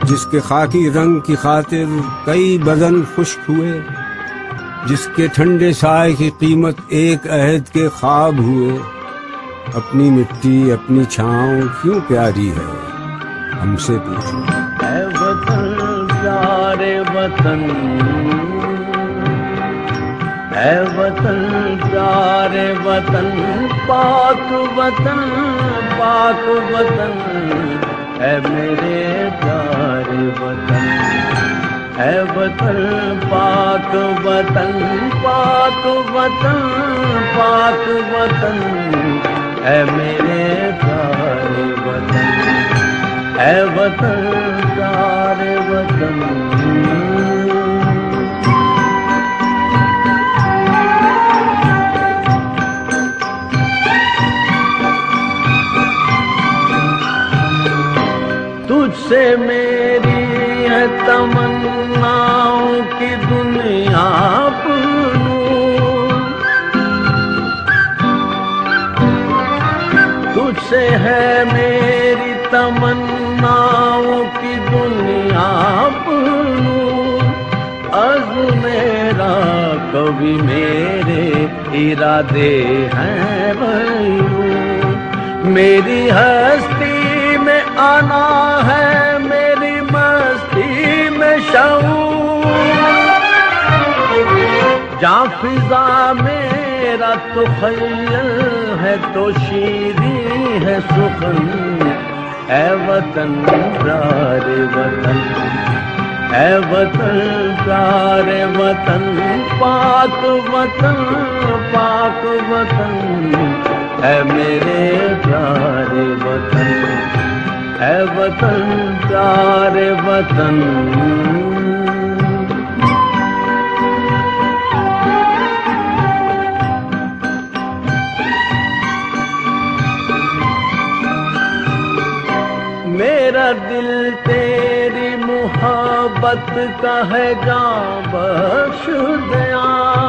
जिसके खाकी रंग की खातिर कई बदन खुश्क हुए, जिसके ठंडे साए की कीमत एक अहद के ख्वाब हुए। अपनी मिट्टी अपनी छाँव क्यों प्यारी है, हमसे पूछो। ऐ वतन प्यारे वतन, ऐ वतन प्यारे वतन, पाक वतन पाक वतन, ऐ मेरे प्यारे वतन। ऐ वतन पाक वतन, पाक वतन पाक वतन, ऐ मेरे प्यारे वतन। ऐ वतन प्यारे वतन। तुझसे मेरी है तमन्नाओं की दुनिया पूरूं, तुझसे है मेरी तमन्नाओं की दुनिया पूरूं। अज़्म मेरा कभी मेरे इरादे हैं वही, मेरी हस्ती में आना है, मेरी मस्ती में शऊर। जहाँ फिजा मेरा तो ख़य्यल है तो शीरी है सुखन। ऐ वतन प्यारे वतन, ऐ वतन प्यारे वतन, पाक वतन पाक वतन, ऐ मेरे प्यारे वतन। ऐ वतन प्यारे वतन। मेरा दिल तेरी मोहब्बत का है, जान बख्श दया।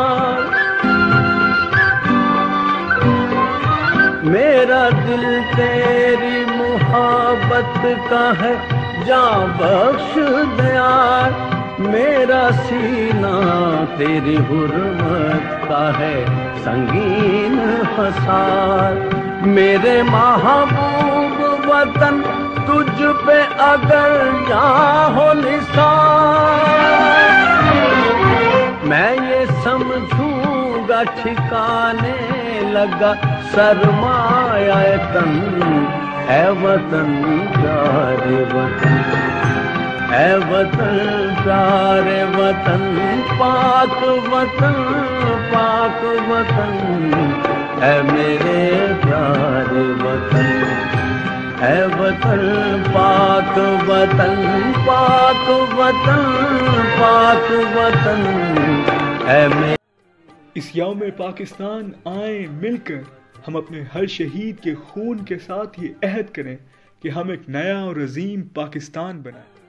मेरा दिल तेरी मोहब्बत का है, जान बख्श दया। मेरा सीना तेरी हुर्मत का है, संगीन हसार। मेरे महबूब वतन तुझ पे अगर यहाँ हो निसार, मैं ये समझूंगा ठिकाने लगा सरमाया तन। ऐ वतन प्यारे वतन, ऐ वतन प्यारे वतन, पाक वतन पाक वतन, ऐ मेरे प्यारे वतन। ऐ वतन पाक वतन, पाक वतन पाक वतन, ऐ मेरे। इस यौम पाकिस्तान आए मिलकर हम अपने हर शहीद के खून के साथ ये अहद करें कि हम एक नया और अजीम पाकिस्तान बनाएं।